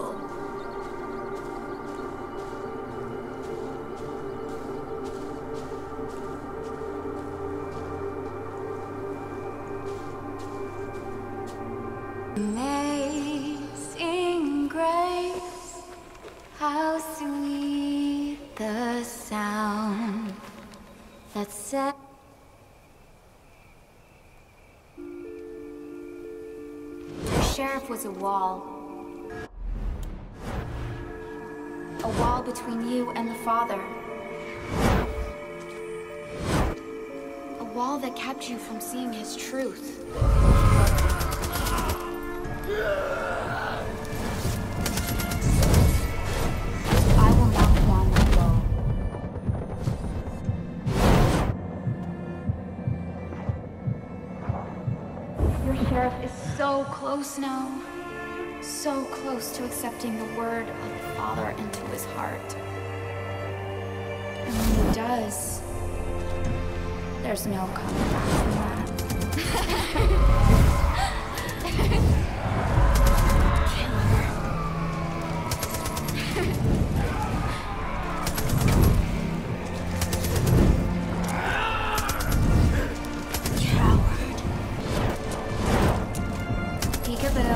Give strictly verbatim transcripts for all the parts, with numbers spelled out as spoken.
impossible. Amazing grace, how sweet the sound that set. The sheriff was a wall. A wall between you and the Father. A wall that kept you from seeing his truth. I will not wander alone. Your sheriff is so close now. So close to accepting the word of the Father into his heart. And when he does, there's no coming back from that. Coward. Peekaboo.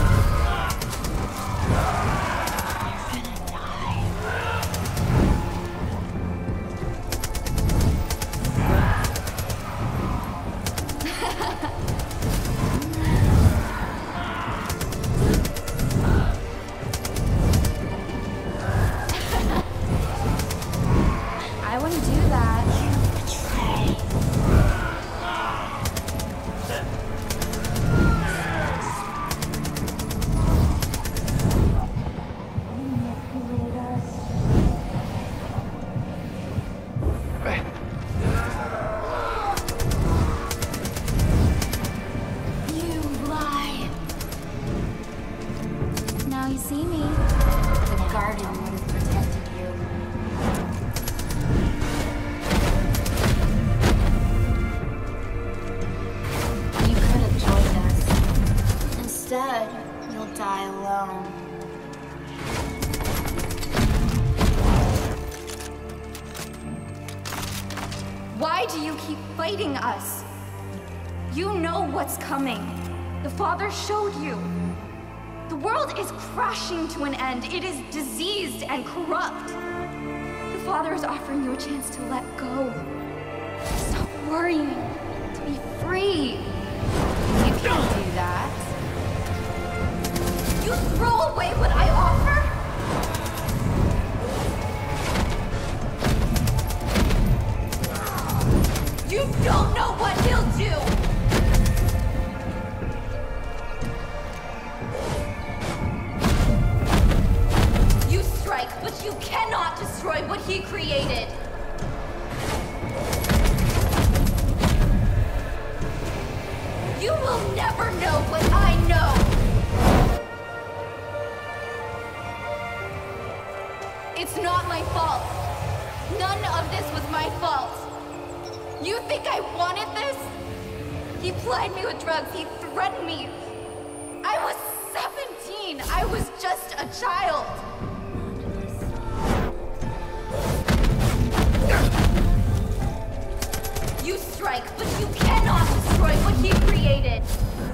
I wouldn't do that. You betray. Manipulate us. You lie. Now you see me. The garden would have protected you. Instead, you'll die alone. Why do you keep fighting us? You know what's coming. The Father showed you. The world is crashing to an end. It is diseased and corrupt. The Father is offering you a chance to let go. Stop worrying. To be free. You can't do that. You throw away what I offer? You don't know what he'll do! You strike, but you cannot destroy what he created! You will never know what I know! It's not my fault. None of this was my fault. You think I wanted this? He plied me with drugs. He threatened me. I was seventeen. I was just a child. You strike, but you cannot destroy what he created.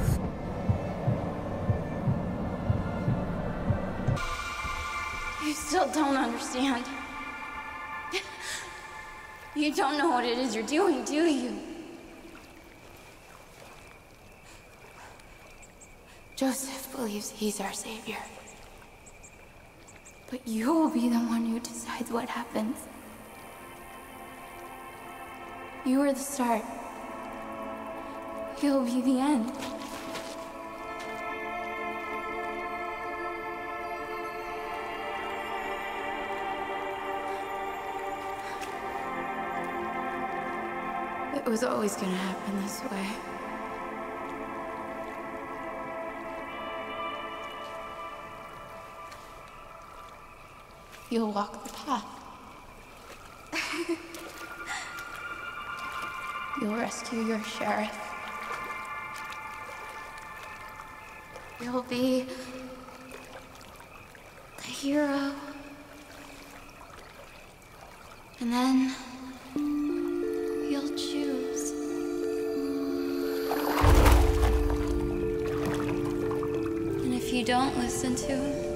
You still don't understand. You don't know what it is you're doing, do you? Joseph believes he's our savior. But you'll be the one who decides what happens. You were the start. You'll be the end. It was always gonna happen this way. You'll walk the path. You'll rescue your sheriff. You'll be hero. And then you'll choose. And if you don't listen to him,